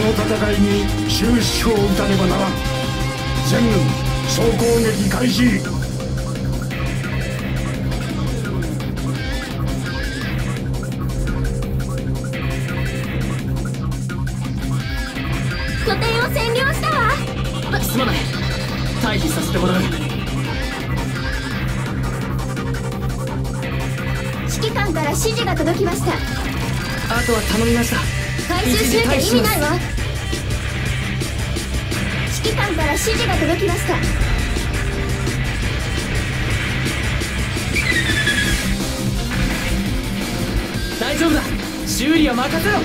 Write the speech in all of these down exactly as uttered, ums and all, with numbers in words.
の戦いに終止符を打たねばならん。全軍総攻撃開始。 拠点を占領したわ。 すまない、退避させてもらう。 指揮官から指示が届きました。 あとは頼みました。 回収しなきゃ意味ないわ。指揮官から指示が届きました。 大丈夫だ、修理は任せろ。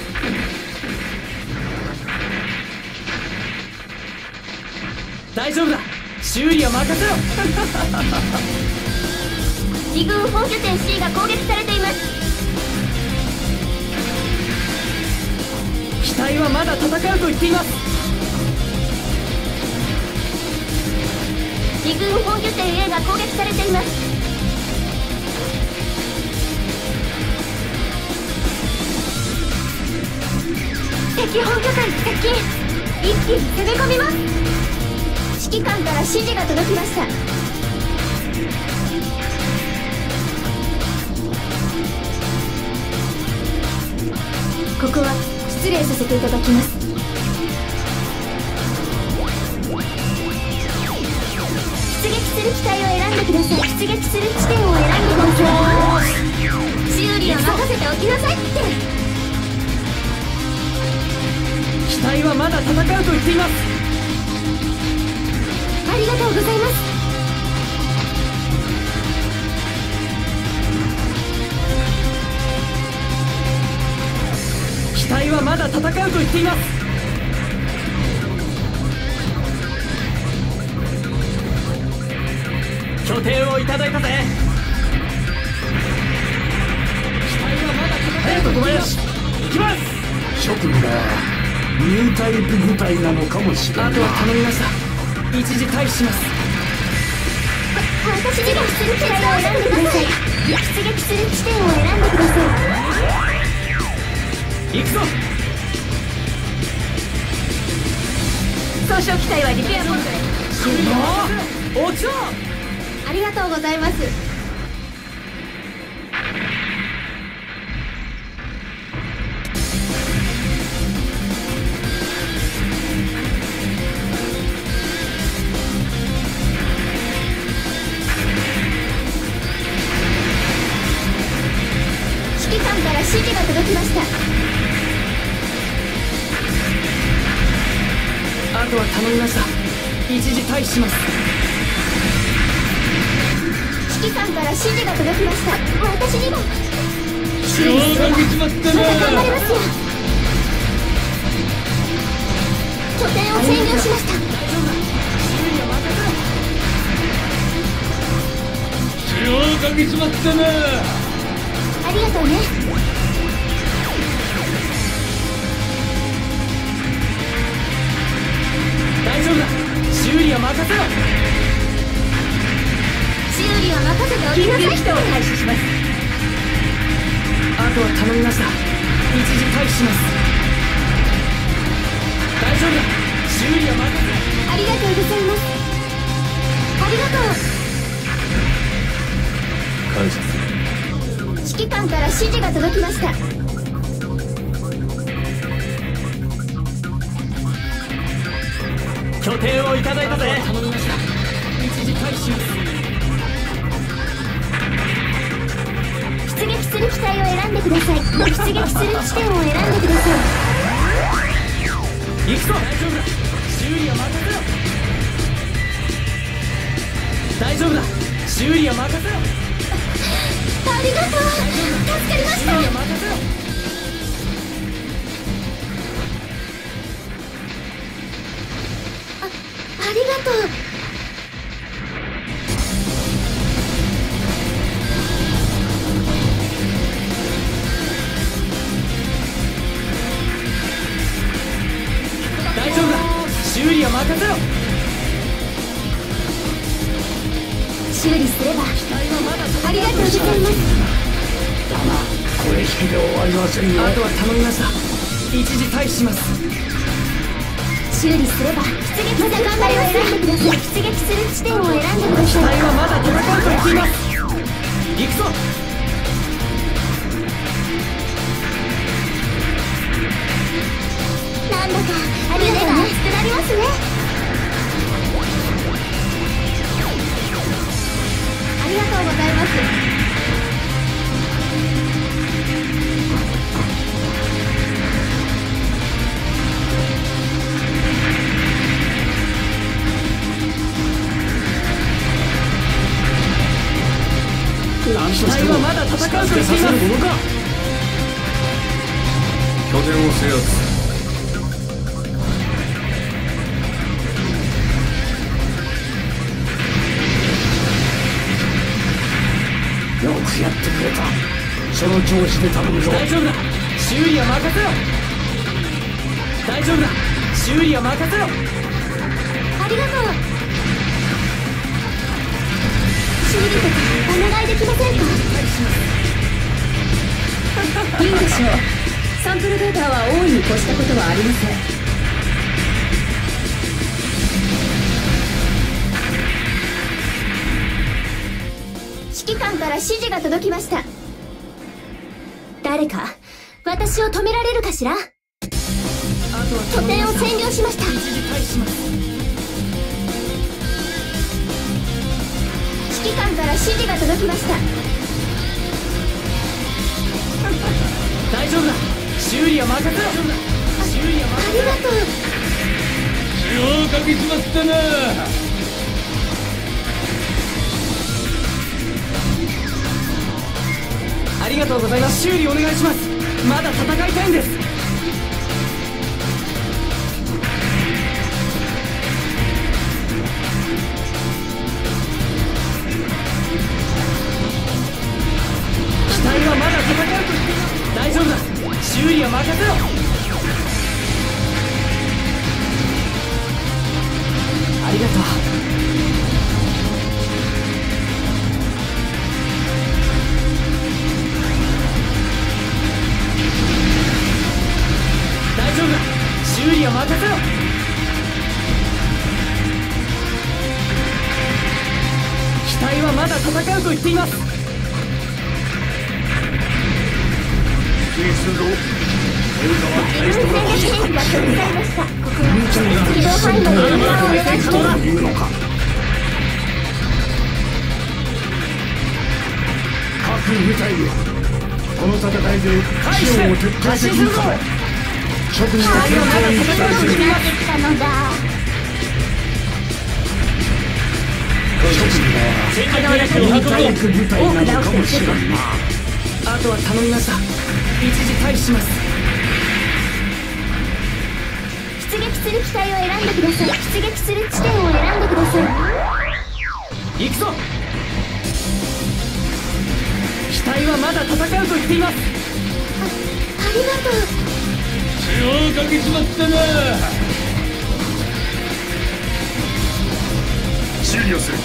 大丈夫だ、修理は任せろ。 自軍本拠点 C が攻撃されています。 機体はまだ戦うと言っています。 自軍本拠点 A が攻撃されています。敵本拠点接近。一気に攻め込みます。指揮官から指示が届きました。ここは失礼させていただきます。出撃する機体を選んでください。出撃する地点を選んでください。修理は任せておきなさいって。 機体はまだ戦うと言っています。 ありがとうございます。 機体はまだ戦うと言っています。拠点をいただいたぜ。機体はまだ戦うと言っています。行きます。 諸君がニュータイプ部隊なのかもしれない。 あとは頼みました。一時退避します。 私にもする機体を選んでください。出撃する地点を選んでください。 行くぞ。 総称機体はリペアモードへ。 おちょ。 ありがとうございます。指揮官から指示が届きました。 あとは頼みました。一時退避します。 指揮官から指示が届きました。私にも城が決まったな。 また頑張りますよ。拠点を占領しました。 城が決まったな。 ありがとうね。 大丈夫だ、修理は任せろ。 修理は任せておきなさい。人を開始します。 あとは頼みました。一時退避します。大丈夫だ、修理は任せろ。 ありがとうございます。ありがとう。 感謝する。 指揮官から指示が届きました。 拠点をいただいたぜ。頼みました。一時退避します。 出撃する機体を選んでください。出撃する地点を選んでください。 行くぞ。大丈夫だ、修理は任せろ。大丈夫だ、修理は任せろ。 ありがとう。助かりました。 修理は任せろ。 あ、ありがとう。 大丈夫だ、修理は任せろ。 修理すれば。ありがとうございます。 だがこれ引きで終わりませんよ。 あとは頼みました。一時退避します。 修理すれば出撃する機体を選んでください。出撃する地点を選んでください。 機体はまだ戦うと言っています。行くぞ。 なんだかありがとうね。熱くなりますね。ありがとうございます。 機体はまだ戦うと言っています。 拠点を制圧。よくやってくれた。その調子で頼むぞ。 大丈夫だ。修理は任せろ。大丈夫だ。修理は任せろ。 ありがとう。修理とかお願いできませんか？いいでしょう。サンプルデータは大いに越したことはありません。指揮官から指示が届きました。誰か私を止められるかしら？拠点を占領しました。 一時退避します。 指揮官から指示が届きました。 大丈夫だ。修理は任せろ。修理はあ任せろ。 りがとう。 塩をかけちまったな。 ありがとうございます。修理お願いします。まだ戦いたいんです。機体はまだ戦うと言っています。大丈夫だ。修理は任せろ。ありがとう。大丈夫だ。修理は任せろ。機体はまだ戦うと言っています。 気にするぞ。俺らは大したものは自分戦で兵器が取りされました。ここは機動範囲の分断をお願いします。 どういうのか。各部隊よ、この戦いでシオンを徹底的に捕らえ、職人の健康に期待する。 来たのだ。 職人は忍耐力部隊なのかもしれんな。 あとは頼みました。一時退避します。 出撃する機体を選んでください。出撃する地点を選んでください。 行くぞ。機体はまだ戦うと言っています。 あ、ありがとう。 塩をかけちまったな。修理をする。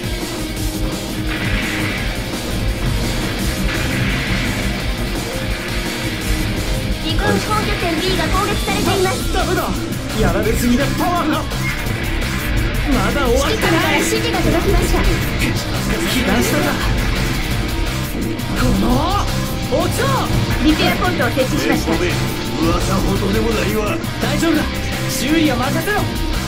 陸軍本拠点 B が攻撃されています。 ダメだ。やられすぎだ。パワーがまだ終わって指揮官からない。 指示が届きました。 被弾したんだ。このおちょ。 リペアポントを設置しました。 噂ほどでもないわ。 大丈夫だ。修理は任せろ。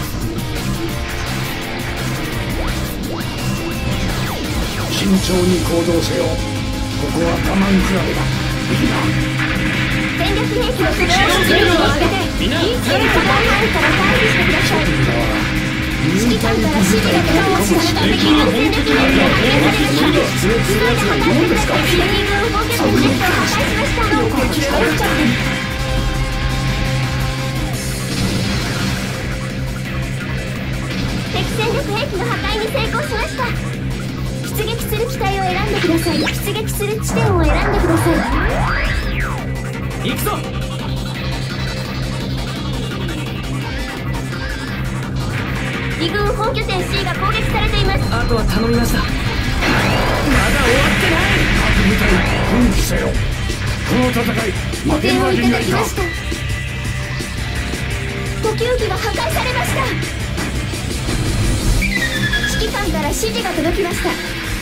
慎重に行動せよ。ここは我慢比べだ。いいな。 戦略兵器の素晴らしい力を上げてみんな一気に破壊範囲から退避してください。指揮官から指示が届きました。敵の戦略兵器が発見されました。 失礼するやつがいるんですか。 敵軍本拠点 Z を破壊しました。 よく切れなかった。 敵戦力兵器の破壊に成功しました。出撃する機体を選んでください。出撃する地点を選んでください。 行くぞ。 二軍本拠点 C が攻撃されています。 あとは頼みました。まだ終わってない。 各部隊奮起せよ。この戦い負けるわけにはいかん。 時浮きが破壊されました。指揮官から指示が届きました。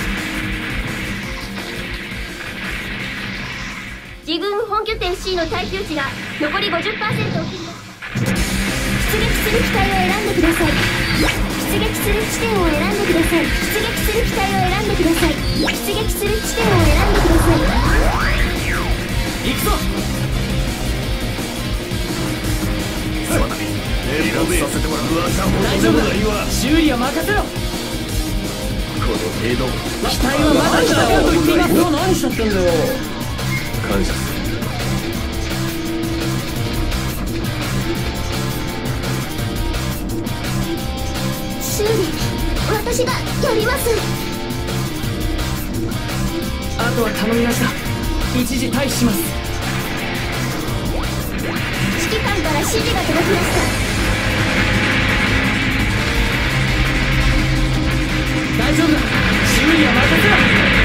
自軍本拠点 C の耐久値が残り ごじゅっパーセント を切りました。出撃する機体を選んでください。出撃する地点を選んでください。出撃する機体を選んでください。出撃する地点を選んでください。 行くぞ。 させてもらう。 大丈夫だ。修理は任せろ。 この程度。 機体はまだ戦うと言っています。 何しちゃってんだよ。感謝する。 修理、私がやります。 あとは頼みました。一時退避します。 指揮官から指示が届きました。 大丈夫だ。修理は任せろ。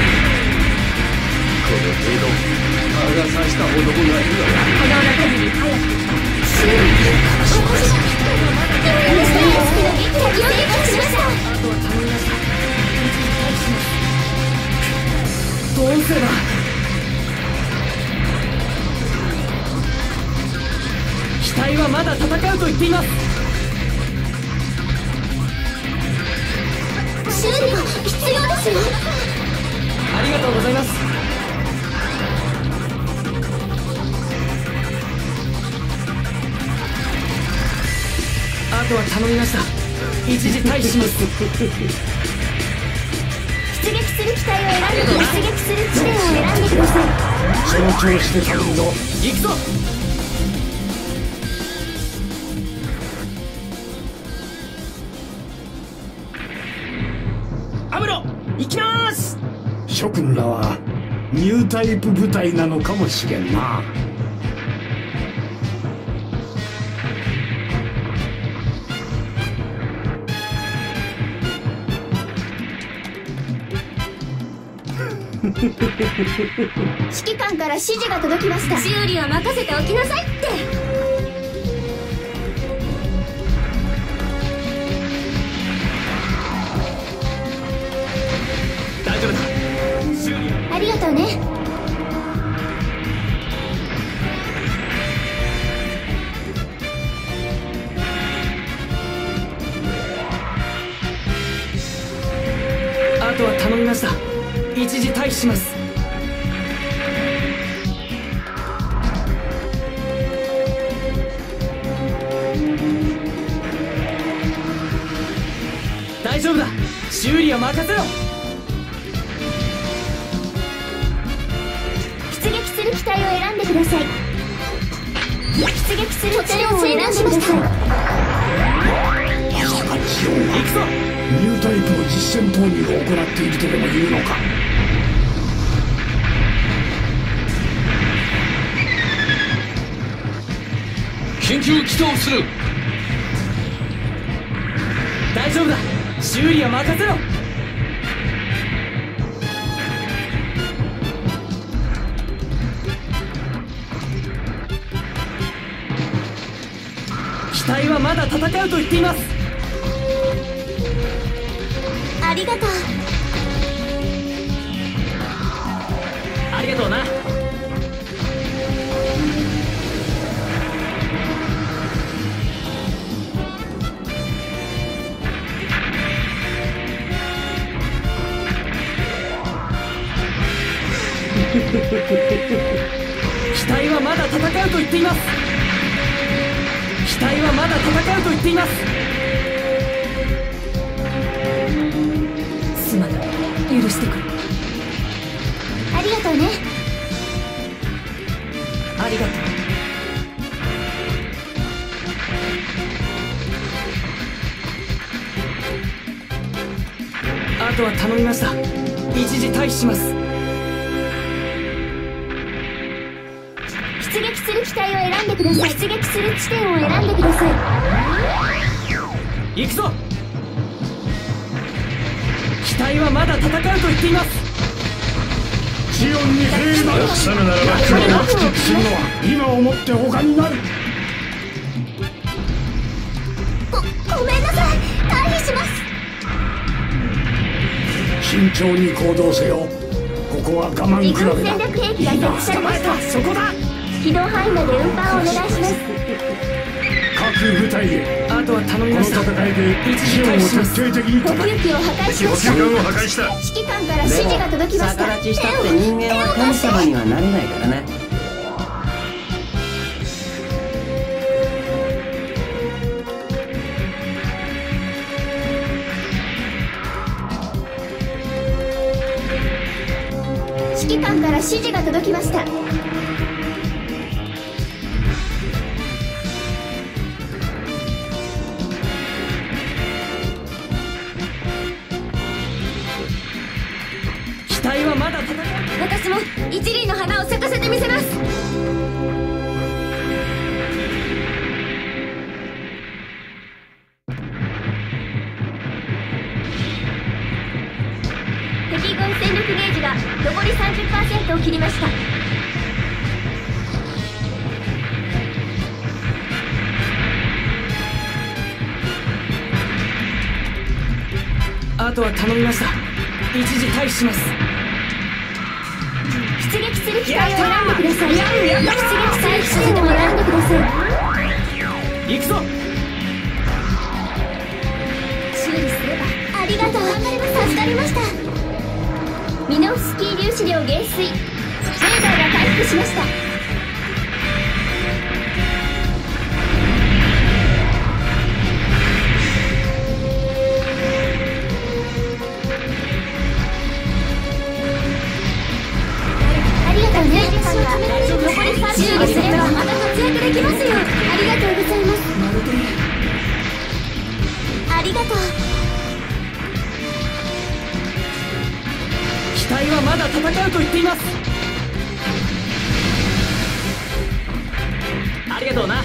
この程度魔が差した男がいる可能な限り早く修理、私がやりました。エスピの撃破に成功しました。 あとは頼みました。一時退避します。どうすれば。機体はまだ戦うと言っています。 修理が必要ですよ。 ありがとうございます。あとは頼みました。一時退避します。 出撃する機体を選んで、出撃する地点を選んでください。 その調子で頼むぞ。 行くぞ。アムロ、行きまーす。 諸君らはニュータイプ部隊なのかもしれんな。 指揮官から指示が届きました。修理は任せておきなさいって。 大丈夫だ。修理ありがとうね。 あとは頼みました。一時退避します。大丈夫だ。修理は任せろ。 出撃する機体を選んでください。出撃する地点を選んでください。 行くぞ。 ニュータイプの実戦投入を行っているとでも言うのか。 緊急起動する。 大丈夫だ。修理は任せろ。機体はまだ戦うと言っています。 ありがとう。 ありがとうな。機体はまだ戦うと言っています。機体はまだ戦うと言っています。すまない。許してくれ。 ありがとうね。 ありがとう。あとは頼みました。一時退避します。 出撃する機体を選んでください。出撃する地点を選んでください。 行くぞ。機体はまだ戦うと言っています。 ジオンに兵が訳さぬならば彼を駆逐するのは今をもって他にない。 慎重に行動せよ。ここは我慢比自軍べだ。 戦略兵器が設置されました。 そこだ。 機動範囲まで運搬をお願いします。 各部隊へ。 あとは頼みこのました。 戦いでシオンを徹底的に補叩く。 給機を破壊しました。 を破壊した。 指揮官から指示が届きました。 逆立ちしたって人間は神様にはなれないからね。 指揮官から指示が届きました。 機体はまだ戦う。 私も一輪の花を咲かせてみせます。敵軍戦力ゲージが残り さんじゅっパーセント を切りました。 あとは頼みました。一時退避します。 出撃する機体を選んでください。出撃する地点を選んでください。 行くぞ。 修理すればありがとう。助かりました。ミノフスキー粒子量減衰。レーダーが回復しました。ありがとうね。時間が残りさんじゅう修理すればまた活躍できますよ。ありがとうございます。ありがとう。 機体はまだ戦うと言っています。ありがとうな。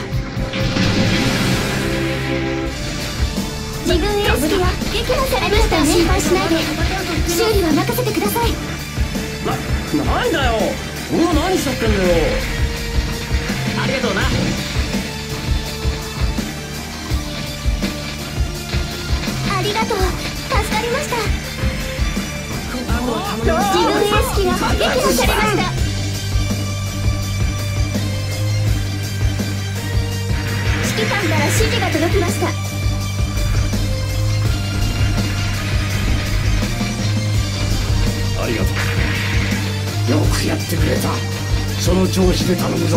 自軍エース機が撃破されましたね。心配しないで。修理は任せてください。 な、なんだよ。俺は何しちゃってんだよ。 ありがとうな。 ありがとう。助かりました。 あとは頼みました。 自軍エース機が撃破されました。指揮官から指示が届きました。 ありがとう。よくやってくれた。その調子で頼むぞ。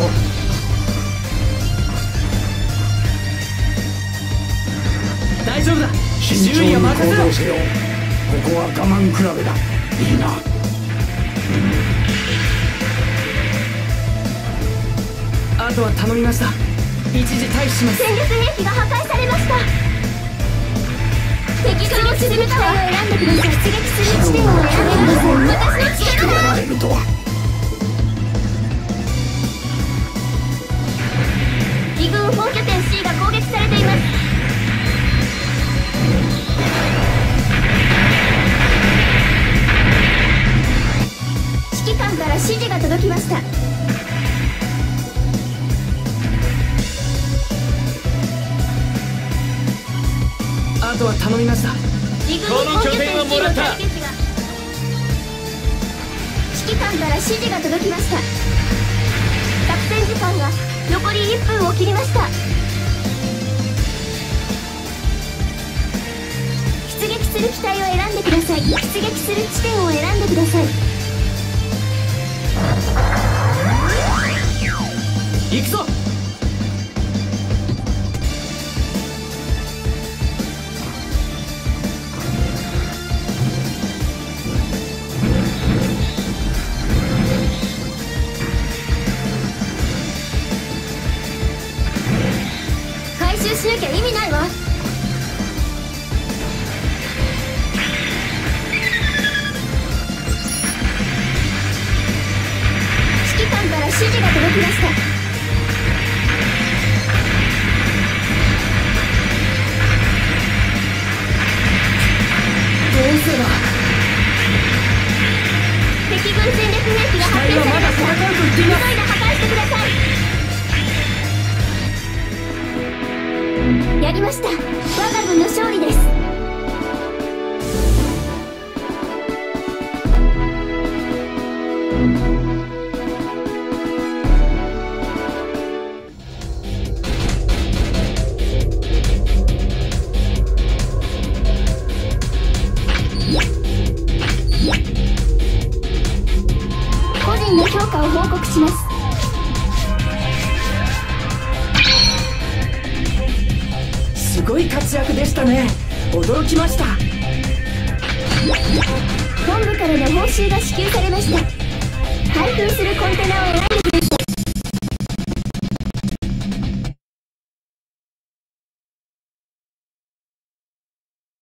大丈夫だ。 慎重に修理は任せろ行動。せよ。ここは我慢比べだ。いいな。 あとは頼みました。一時退避します。 戦略兵器が破壊されました。敵軍を沈めたわ。選んでください。出撃する地点を選んでください。私の引き込力だ。 まれるとは。 自軍本拠点 C が攻撃されています。指揮官から指示が届きました。 あとは頼みました。 自軍本拠点 C の対決が指揮官から指示が届きました。作戦時間が残りいっぷんを切りました。出撃する機体を選んでください。出撃する地点を選んでください。 行くぞ。 回収しなきゃ意味ないわ。指揮官から指示が届きました。 どうすれば。 敵軍戦略兵器が発見されました。 機体はまだ戦うと言っています。 急いで破壊してください。やりました。我が軍の勝利です。 果を報告します。 すごい活躍でしたね。驚きました。 本部からの報酬が支給されました。開封するコンテナを選んで